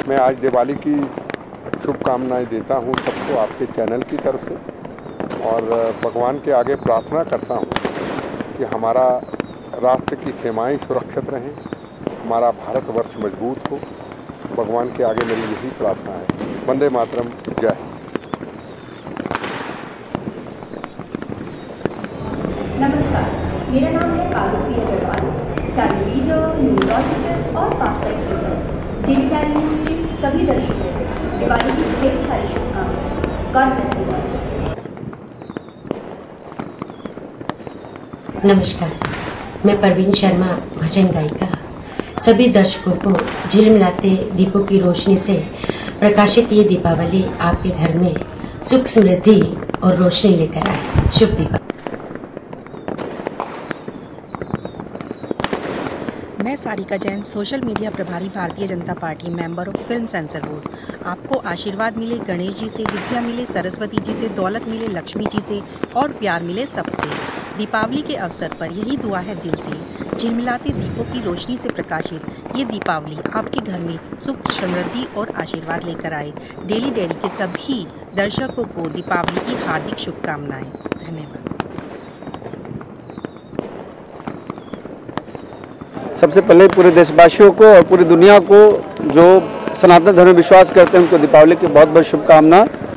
मैं आज दिवाली की शुभकामनाएं देता हूं सबको आपके चैनल की तरफ से, और भगवान के आगे प्रार्थना करता हूं कि हमारा राष्ट्र की सीमाएं सुरक्षित रहें, हमारा भारतवर्ष मजबूत हो। भगवान के आगे मेरी यही प्रार्थना है। वंदे मातरम, जय हिंद। नमस्कार, मेरा नाम है Alopi Agarwal, travel leader, neurologist और past life reader. Daily Diary News के सभी दर्शकों को दिवाली की ढेर सारी शुभकामनाएं। God bless you all. नमस्कार, मैं परवीन शर्मा, भजन गायिका, सभी दर्शकों को झिलमिलाते दीपों की रोशनी से प्रकाशित ये दीपावली आपके घर में सुख, समृद्धि और रोशनी लेकर आए। शुभ दीपावली। मैं सारिका जैन, सोशल मीडिया प्रभारी, Bharatiya Janata Party, member of film censor board. आपको आशीर्वाद मिले गणेश जी से, विद्या मिले सरस्वती जी से, दौलत मिले लक्ष्मी जी से और प्यार मिले सबसे। दीपावली के अवसर पर यही दुआ है दिल से। झिलमिलाते दीपों की रोशनी से प्रकाशित ये दीपावली आपके घर में सुख, समृद्धि और आशीर्वाद लेकर आए। डेली डायरी के सभी दर्शकों को दीपावली की हार्दिक शुभकामनाएं। धन्यवाद। सबसे पहले पूरे देशवासियों को और पूरी दुनिया को जो सनातन धर्म में विश्वास करते हैं उनको दीपावली की बहुत बहुत शुभकामना।